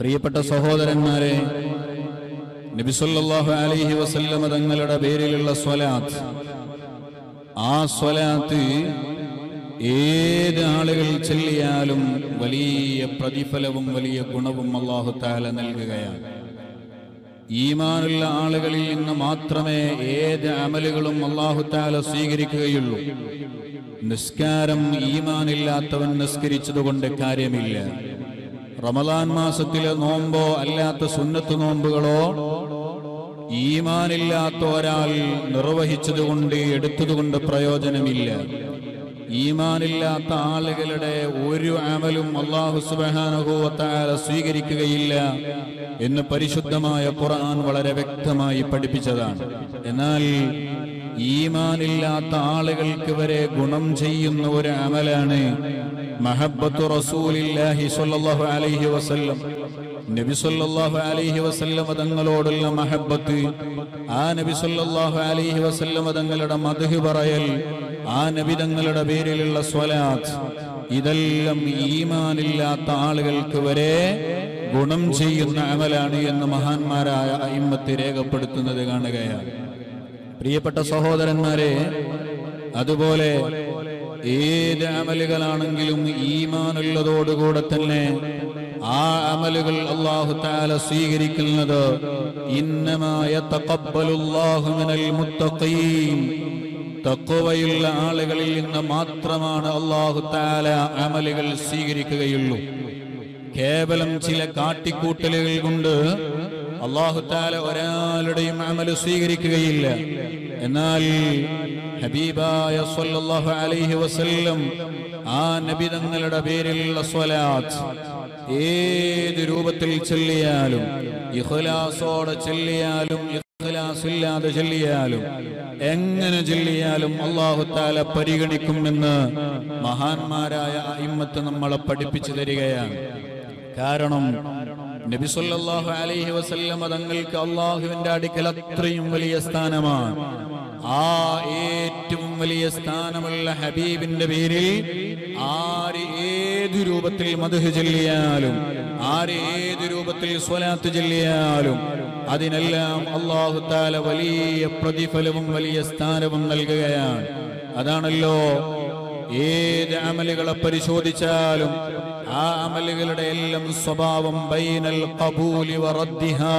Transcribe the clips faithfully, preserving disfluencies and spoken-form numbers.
പ്രിയപ്പെട്ട സഹോദരന്മാരെ, നബി സല്ലല്ലാഹു അലൈഹി വസല്ലം തങ്ങളുടെ പേരിലുള്ള സ്വലാത്ത്, ആ സ്വലാത്ത് ഏത് ആളുകൾ ചൊല്ലിയാലും വലിയ പ്രതിഫലവും വലിയ ഗുണവും അല്ലാഹു തആല നൽകുകയാണ്. ഈമാനുള്ള ആളുകളിൽ നിന്ന് മാത്രമേ ഏത് അമലുകളും അല്ലാഹു തആല സ്വീകരിക്കുകയുള്ളൂ. നിസ്കാരം ഈമാനില്ലാത്തവൻ നിസ്കരിച്ചതുകൊണ്ട് കാര്യമില്ല. റമദാൻ മാസത്തിലെ നോമ്പോ അല്ലാത്ത സുന്നത്ത് നോമ്പുകളോ ഈമാനില്ലാത്ത ഒരാൾ നിർവഹിച്ചതുകൊണ്ട് എടുത്തതുകൊണ്ട് പ്രയോജനമില്ല. ഈമാനില്ലാത്ത ആളുകളുടെ ഒരു അമലും അല്ലാഹു സുബ്ഹാനഹു വ തആല സ്വീകരിക്കുകയില്ല എന്ന് പരിശുദ്ധമായ ഖുർആൻ വളരെ വ്യക്തമായി പഠിപ്പിച്ചതാണ്. എന്നാൽ ഈമാനില്ലാത്ത ആളുകൾക്ക് വരെ ഗുണം ചെയ്യുന്ന ഒരു അമലാണ് മഹബ്ബത്തു റസൂലില്ലാഹി സ്വല്ലല്ലാഹു അലൈഹി വസല്ലം. നബി സല്ലല്ലാഹു അലൈഹി വസല്ലം തങ്ങളോടുള്ള മഹബ്ബത്ത്, ആ നബി സല്ലല്ലാഹു അലൈഹി വസല്ലം തങ്ങളുടെ മദ്ഹ് പറയൽ, ആ നബി തങ്ങളുടെ പേരിലുള്ള സ്വലാത്ത്, ഇതെല്ലാം ഈമാനില്ലാത്ത ആളുകൾക്ക് വരെ ഗുണം ചെയ്യുന്ന അമലാണ് എന്ന് മഹാന്മാരായ അയിമ്മത്ത് രേഖപ്പെടുത്തുന്നത് കാണുകയാണ്. പ്രിയപ്പെട്ട സഹോദരന്മാരെ, അതുപോലെ ഏത് അമലുകളാണെങ്കിലും ഈമാനുള്ളതോടുകൂടെ തന്നെ ആ അമലുകൾ അല്ലാഹു തആല സ്വീകരിക്കുന്നത് ഇന്നമാ യതഖബ്ബലുല്ലാഹു മിനൽ മുത്തഖീൻ, തഖ്വയുള്ള ആളുകളിൽ നിന്ന് മാത്രമാണ് അല്ലാഹു തആല അമലുകൾ സ്വീകരിക്കുകയുള്ളൂ. കേവലം ചില കാട്ടിക്കൂട്ടലുകൾ കൊണ്ട് അല്ലാഹു തആല ഒരാളുടെയും അമല് സ്വീകരിക്കുകയില്ല. എന്നാൽ ഹബീബായ സ്വല്ലല്ലാഹു അലൈഹി വസല്ലം ആ നബി തങ്ങളുടെ പേരിലുള്ള സ്വലാത്ത് ഏത് രൂപത്തിൽ ചൊല്ലിയാലും, ഇഖ്ലാസോടെ ചൊല്ലിയാലും ഇഖ്ലാസ് ഇല്ലാതെ ചൊല്ലിയാലും, എങ്ങനെ ചൊല്ലിയാലും അല്ലാഹു തആല പരിഗണിക്കുമെന്ന് മഹാന്മാരായ അയിമ്മത്ത് നമ്മളെ പഠിപ്പിച്ചു തരികയാണ്. കാരണം നബി സല്ലല്ലാഹു അലൈഹി വസല്ലം തങ്ങൾക്ക് അല്ലാഹുവിന്റെ അടുക്കൽ അത്രയും വലിയ സ്ഥാനമാണ്. ആ ഏറ്റവും വലിയ സ്ഥാനമുള്ള ഹബീബിന്റെ പേരിൽ ആര് ഏത് രൂപത്തിൽ മദ്ഹ് ചൊല്ലിയാലും, ആര് ഏത് രൂപത്തിൽ സ്വലാത്ത് ചൊല്ലിയാലും അതിനെല്ലാം അല്ലാഹു തആല വലിയ പ്രതിഫലവും വലിയ സ്ഥാനവും നൽകുകയാണ്. അതാണല്ലോ ഏത് അമലുകളെ പരിശോധിച്ചാലും ആ അമലുകളുടെ എല്ലാം സ്വഭാവം ബൈനൽ ഖബൂലി വ റദ്ദിഹാ.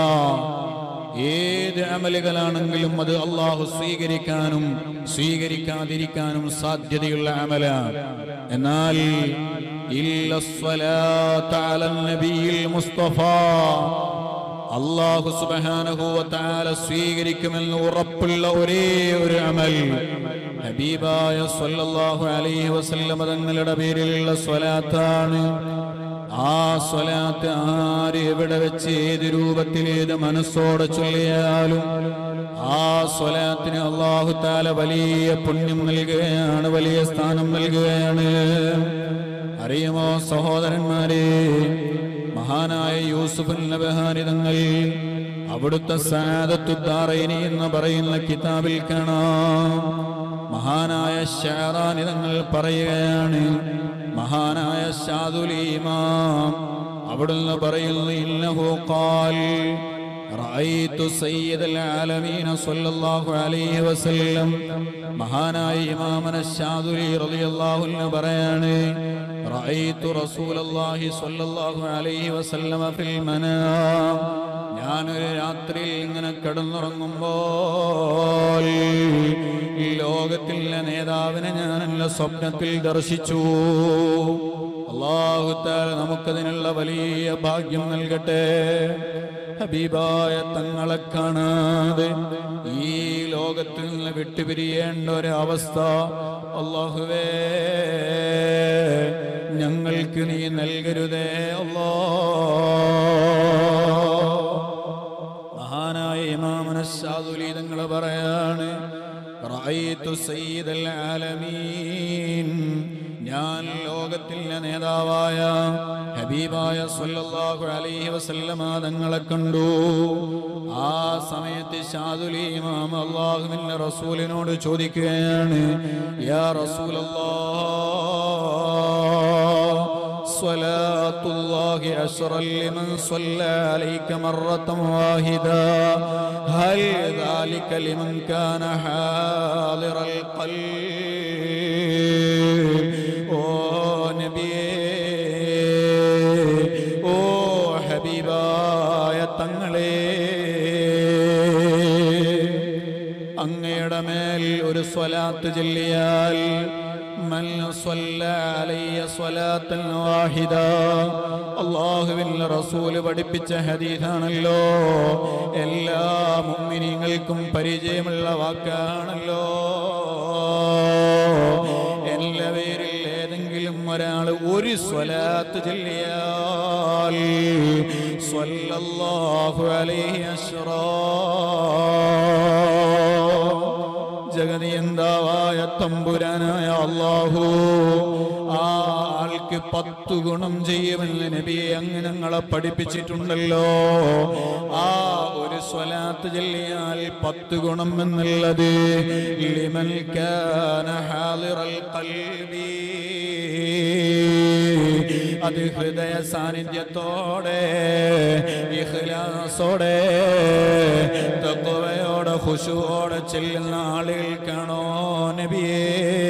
ഏത് അമലുകളാണെങ്കിലും അത് അല്ലാഹു സ്വീകരിക്കാനും സ്വീകരിക്കാതിരിക്കാനും സാധ്യതയുള്ള അമലാണ്. എന്നാൽ ഇല്ല സ്വലാത്ത് അലൻ നബിയിൽ മുസ്തഫ, അല്ലാഹു സുബ്ഹാനഹു വ തആല സ്വീകരിക്കുമെന്ന് ഉറപ്പുള്ള ഒരേ ഒരു അമൽ ഹബീബായ സ്വല്ലല്ലാഹു അലൈഹി വസല്ലം തങ്ങളുടെ പേരിലുള്ള സ്വലാത്താണ്. ആ സ്വലാത്ത് ആര് എവിടെ വെച്ച് ഏത് രൂപത്തിൽ ഏത് മനസ്സോടെ ചൊല്ലിയാലും ആ സ്വലാത്തിന് അല്ലാഹു തആല വലിയ പുണ്യം നൽകുകയാണ്, വലിയ സ്ഥാനം നൽകുകയാണ്. അറിയുമോ സഹോദരന്മാരെ, മഹാനായ യൂസുഫ് നബഹാനി തങ്ങൾ അവിടുത്തെ സഅദത്തു ദാറൈനി എന്ന് പറയുന്ന കിതാബിൽ കാണാം, മഹാനായ ശഅറാനി തങ്ങൾ പറയുകയാണ്, മഹാനായ ശാദുൽ ഇമാം അവിടുന്ന് പറയുന്നു, ഇന്നഹു ഖാൽ റഅയ്തു സയ്യിദൽ ആലമീൻ സ്വല്ലല്ലാഹു അലൈഹി വസല്ലം. മഹാനായ ഇമാമന ശാദുലി റളിയല്ലാഹു അൻഹു പറയാണ്, റഅയ്തു റസൂലല്ലാഹി സ്വല്ലല്ലാഹു അലൈഹി വസല്ലം ഫിൽ മനാം. ഞാനൊരു രാത്രിയിൽ ഇങ്ങനെ കിടന്നുറങ്ങുമ്പോൾ ഈ ലോകത്തിലെ നേതാവിനെ ഞാൻ എന്റെ സ്വപ്നത്തിൽ ദർശിച്ചു. അല്ലാഹു തആല നമുക്കതിനുള്ള വലിയ ഭാഗ്യം നൽകട്ടെ. ഹബീബായ തങ്ങളെ കാണാതെ ഈ ലോകത്തിൽ നിന്ന് വിട്ടുപിരിയേണ്ട ഒരു അവസ്ഥ അല്ലാഹുവേ ഞങ്ങൾക്ക് നീ നൽകരുതേ അല്ലാഹ്. മഹാനായ ഇമാമുന ശാദുലി തങ്ങൾ പറയാണ്, റഅയ്തു സയ്യിദൽ ആലമീൻ, ഞാൻ ലോകത്തിലെ നേതാവായ ഹബീബായ സ്വല്ലല്ലാഹു അലൈഹി വസല്ലമ തങ്ങളെ കണ്ടു. ആ സമയത്ത് ശാദുലി ഇമാം അല്ലാഹുവിന്റെ റസൂലിനോട് ചോദിക്കുകയാണ്, യാ റസൂലല്ലാഹ് സ്വലാത്തുല്ലാഹി അശ്റൻ ലിമൻ സ്വല്ല അലൈക മറത്തൻ വാഹിദ ഹൽ ദാലിക ലിമൻ കാന ഹാദിറൽ ഖൽബ്. ഓ നബിയേ, ഓ ഹബീബായ തങ്ങളേ, അങ്ങയുടെ മേൽ ഒരു സ്വലാത്ത് ചൊല്ലിയാൽ മൻ സ്വല്ല അലയ്യ സ്വലാത്തൻ വാഹിദ, അല്ലാഹുവിന്റെ റസൂൽ പഠിപ്പിച്ച ഹദീസാണല്ലോ, എല്ലാ മുഅ്മിനീങ്ങൾക്കും പരിചയമുള്ള വാക്കാണല്ലോ. എല്ലാ പേരിൽ ഏതെങ്കിലും ഒരാൾ ഒരു സ്വലാത്ത് ചൊല്ലിയാൽ സ്വല്ലല്ലാഹു അലൈഹി അശ്റാ, ജഗതിയന്താവായ തമ്പുരാനായ അല്ലാഹു ആ ആൾക്ക് പത്തു ഗുണം ചെയ്യുമെന്ന് നബിയെ അങ്ങ് ഞങ്ങളെ പഠിപ്പിച്ചിട്ടുണ്ടല്ലോ. ആ ഒരു സ്വലാത്ത് ചൊല്ലിയാൽ പത്ത് ഗുണം എന്നുള്ളത് ലിമൻ കാന ഹാദിറൽ ഖൽബി, അത് ഹൃദയ സാന്നിധ്യത്തോടെ ഇഖ്ലാസോടെ തഖ്വയോടെ ഖുശൂഓടെ ചെല്ലുന്ന ആളുകൾക്കാണോ നബിയേ.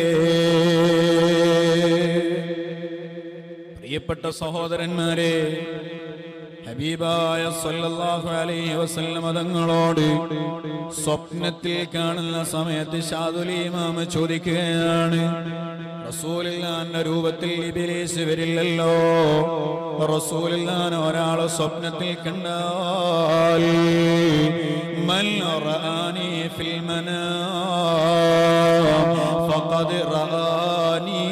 പ്രിയപ്പെട്ട സഹോദരന്മാരെ, ഹബീബായ സല്ലല്ലാഹു അലൈഹി വസല്ലം തങ്ങളോട് സ്വപ്നത്തിൽ കാണുന്ന സമയത്ത് ശാദുലി ഇമാം ചോദിക്കുകയാണ്, റസൂലുള്ളാഹിന്റെ രൂപത്തിൽ ഇബ്ലീസ് വരില്ലല്ലോ, റസൂലുള്ളാഹിനെ ഒരാളെ സ്വപ്നത്തിൽ കണ്ടാൽ മൻ റആനി ഫിൽ മനാം ഫഖദ് റആനി,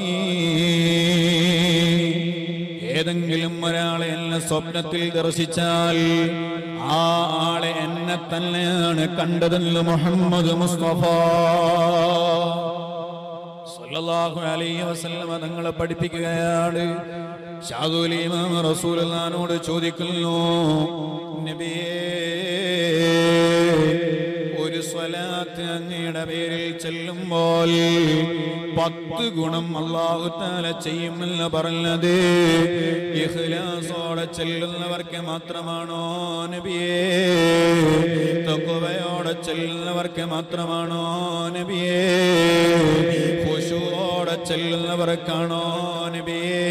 ഏതെങ്കിലും ഒരാളെ എന്നെ സ്വപ്നത്തിൽ ദർശിച്ചാൽ ആ ആളെ എന്നെ തന്നെയാണ് കണ്ടതെന്ന് മുഹമ്മദ് മുസ്തഫ സല്ലല്ലാഹു അലൈഹി വസല്ലം തങ്ങളെ പഠിപ്പിക്കുകയാണ്. ശാദുൽ ഇമാം റസൂലുള്ളാഹിനോട് ചോദിക്കുന്നു, നബിയേ, ഒരു സ്വലാത്ത് അങ്ങയുടെ പേരിൽ ചെല്ലുമ്പോൾ പത്ത് ഗുണം അല്ലാഹു തആല ചെയ്യുമെന്ന് പറഞ്ഞത് ഇഖ്ലാസോടെ ചെല്ലുന്നവർക്ക് മാത്രമാണോ നബിയേ? തഖ്വയോടെ ചെല്ലുന്നവർക്ക് മാത്രമാണോ നബിയേ? ഖുശൂഓടെ ചെല്ലുന്നവർക്കാണോ നബിയേ?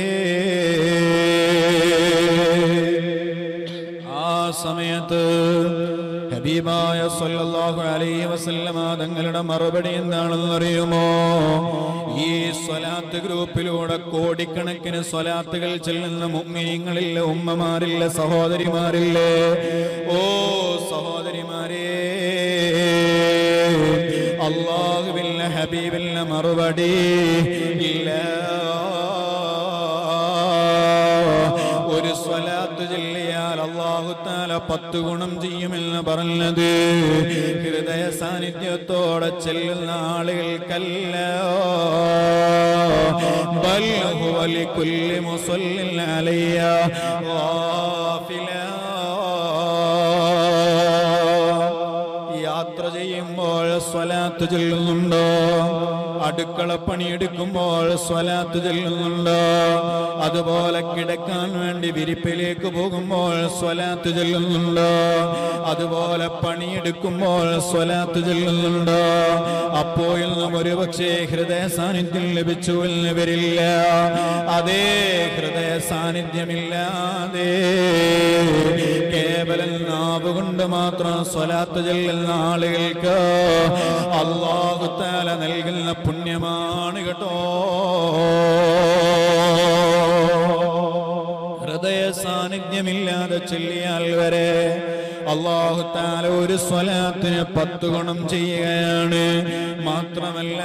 ആ സമയത്ത് ഹബീബായ സല്ലല്ലാഹു അലൈഹി വസല്ലം തങ്ങളുടെ മറുപടി എന്താണെന്ന് അറിയുമോ? ഈ സ്വലാത്ത് ഗ്രൂപ്പിലൂടെ കോടിക്കണക്കിന് സ്വലാത്തുകൾ ചെല്ലുന്ന മുഅ്മിനീങ്ങളില്ലേ, ഉമ്മമാരില്ലേ, സഹോദരിമാരില്ലേ? ഓ സഹോദരിമാരേ, അല്ലാഹുവിന്റെ ഹബീബിന്റെ മറുപടി ഇല്ല. ഒരു സ്വലാത്ത് ചൊല്ലിയാൽ അല്ലാഹു തആല പത്ത് ഗുണം ചെയ്യുമെന്ന് പറഞ്ഞത് ഹൃദയ സാന്നിധ്യത്തോടെ ചെല്ലുന്ന ആളുകൾക്കല്ല, ബൽ ഹുവ ലികുല്ലി മുസല്ലിൻ അലയ്യ ഗാഫില. യാത്ര ചെയ്യുമ്പോൾ സ്വലാത്ത് ചൊല്ലുന്നുണ്ടോ? അടുക്കള പണിയെടുക്കുമ്പോൾ സ്വലാത്ത് ചൊല്ലുന്നുണ്ടോ? അതുപോലെ കിടക്കാൻ വേണ്ടി വിരിപ്പിലേക്ക് പോകുമ്പോൾ സ്വലാത്ത് ചൊല്ലുന്നുണ്ടോ? അതുപോലെ പണിയെടുക്കുമ്പോൾ സ്വലാത്ത് ചൊല്ലുന്നുണ്ടോ? അപ്പോഴും നാം ഒരുപക്ഷെ ഹൃദയ സാന്നിധ്യം ലഭിച്ചു എന്ന് വരില്ല. അതേ ഹൃദയ സാന്നിധ്യമില്ലാതെ കേവലം നാവ് കൊണ്ട് മാത്രം സ്വലാത്ത് ചൊല്ലുന്ന ആളുകൾക്ക് അല്ലാഹു തആല നൽകുന്ന പുണ്യമാണ് കേട്ടോ. ഹൃദയ സാന്നിധ്യമില്ലാതെ ചൊല്ലിയാൽ വരെ അല്ലാഹു തആല ഒരു സ്വലാത്തിന് പത്ത് ഗുണം ചെയ്യുകയാണ്. മാത്രമല്ല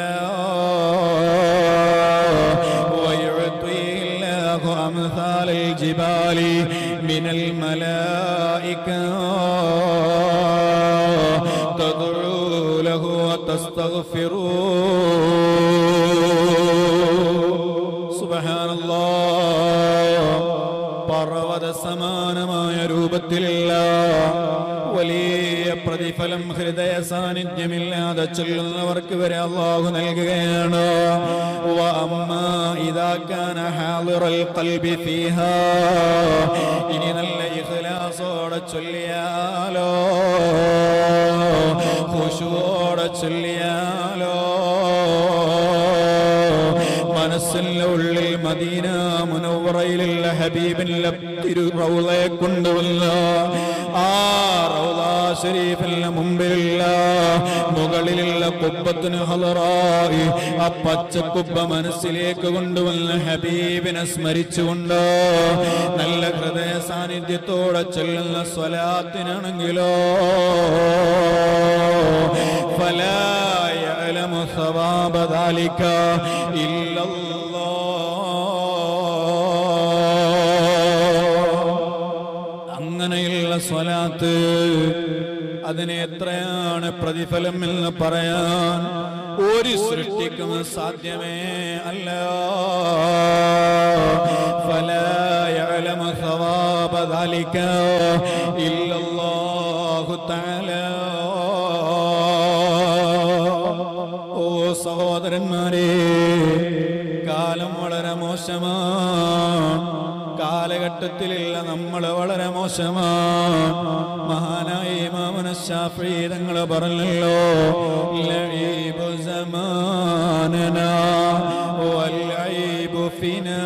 വയഉതീല്ലാഹു അംസാലൽ ജിബാലി മിനൽ മലായിക തദ്ഉ ലഹു വതസ്തഗ്ഫിറൂ. സുബ്ഹാനല്ലാഹ്, പർവ്വത സമാനമായ രൂപത്തിലുള്ള വലിയ പ്രതിഫലം ഹൃദയ സാന്നിധ്യമില്ലാതെ ചൊല്ലുന്നവർക്ക് വരെ അല്ലാഹു നൽകുകയാണ്. വഅമ്മാ ഇദാ കാന ഹാളിറൽ ഖൽബി ഫീഹാ, ഇനി നല്ല ഇഖ്ലാസോടെ ചൊല്ലിയാലോ, ഖുശൂഓടെ ചൊല്ലിയാലോ, മനസ്സിന്റെ ഉള്ളിൽ മദീന മുനവ്വറയിലുള്ള ഹബീബിന്റെ തിരുറൗളയെ കൊണ്ടുവന്ന് ആ റൗള ശരീഫിന്റെ മുമ്പിലുള്ള മുകളിലുള്ള കുബ്ബത്തിന് ഹളറായി ആ പച്ചക്കുബ്ബ മനസ്സിലേക്ക് കൊണ്ടുവന്ന് ഹബീബിനെ സ്മരിച്ചുകൊണ്ട് നല്ല ഹൃദയ സാന്നിധ്യത്തോടെ ചൊല്ലുന്ന സ്വലാത്തിനാണെങ്കിലോ ഫലാ യഅലമു സവാബ ദാലിക ഇല്ലല്ലാഹ്. അങ്ങനെയുള്ള സ്വലാത്ത് അതിന് എത്രയാണ് പ്രതിഫലം എന്ന് പറയാൻ ഒരു സൃഷ്ടിക്കും സാധ്യമേ അല്ല. ഫലാ യഅലമു സവാബ ദാലിക ഇല്ലല്ലാഹു തആല. ഓ സഹോദരന്മാരെ, കാലം വളരെ മോശമാണ്, കാലഘട്ടത്തിലുള്ള നമ്മൾ വളരെ മോശമാണ്. മഹാനായ ഇമാമുന ശാഫിഈ തങ്ങൾ പറഞ്ഞല്ലോ, ലഈബു സമാനനാ വൽഈബു ഫിനാ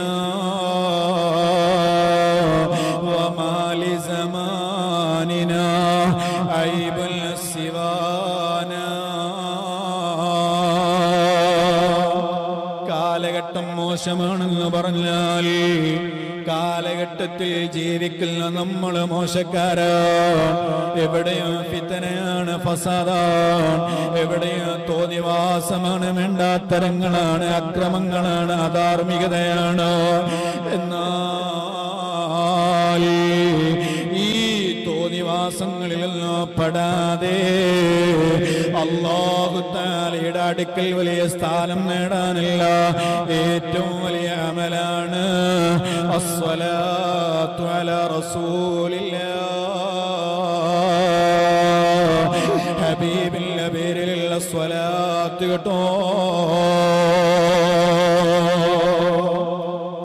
വമാലി സമാനിനാ ഐബുൽ സിവാനാ. കാലഘട്ടം മോശമാണെന്ന് പറഞ്ഞാൽ കാലഘട്ടത്തിൽ ജീവിക്കുന്ന നമ്മൾ മോശക്കാരാ. എവിടെയോ ഫിത്തനയാണ്, ഫസാദാണ്, എവിടെയോ തോന്നിവാസമാണ്, വേണ്ടാത്തരങ്ങളാണ്, അക്രമങ്ങളാണ്, അധാർമികതയാണ്. എന്നാൽ ഈ തോന്നിവാസങ്ങളിലൊന്നും പെടാതെ അല്ലാഹു തആലയുടെ അടുക്കൽ വലിയ സ്ഥാനം നേടാനുള്ള ഏറ്റവും വലിയ അമലാണ് അസ്സലാത്തു അലാ റസൂലില്ലാഹ്. ഹബീബിന്റെ പേരിലുള്ള സ്വലാത്ത് കേട്ടോ.